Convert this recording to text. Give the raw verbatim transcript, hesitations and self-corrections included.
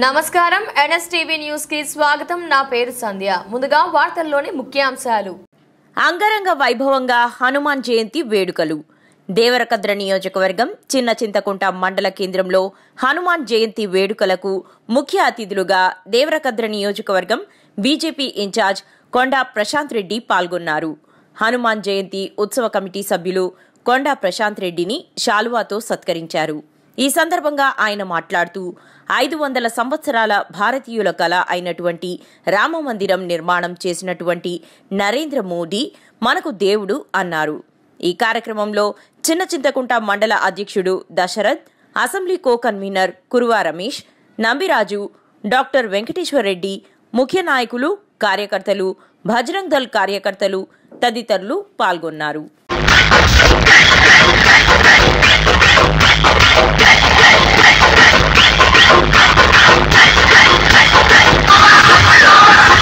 నమస్కారం NSTV news కి స్వాగతం। నా పేరు సంధ్య। ముందుగా వార్తల్లోని ముఖ్యాంశాలు। అంగరంగ వైభవంగా హనుమాన్ జయంతి వేడుకలు। దేవరకద్ర నియోజకవర్గం చిన్న చింతకుంట మండల కేంద్రంలో హనుమాన్ జయంతి వేడుకలకు ముఖ్య అతిథులుగా దేవరకద్ర నియోజకవర్గం బీజేపీ ఇన్ఛార్జ్ కొండా ప్రశాంత్ రెడ్డి పాల్గొన్నారు। హనుమాన్ జయంతి ఉత్సవ కమిటీ సభ్యులు కొండా ప్రశాంత్ రెడ్డిని శాలువాతో సత్కరించారు। ఈ సందర్భంగా ఆయన మాట్లాడుతూ ఐదు వందల సంవత్సరాల భారతీయుల కళ అయినటువంటి రామ మందిరం నిర్మాణం చేసినటువంటి నరేంద్ర మోడీ మనకు దేవుడు అన్నారు। ఈ కార్యక్రమంలో చిన్న చింతకుంట మండల అధ్యక్షుడు Dasharath, assembly co convener Kuruva Ramesh, Nambiraju, doctor Venkateshwar Reddy, ముఖ్య నాయకులు, కార్యకర్తలు, బజరంగ్ దళ్ కార్యకర్తలు తదితరులు పాల్గొన్నారు। Oh,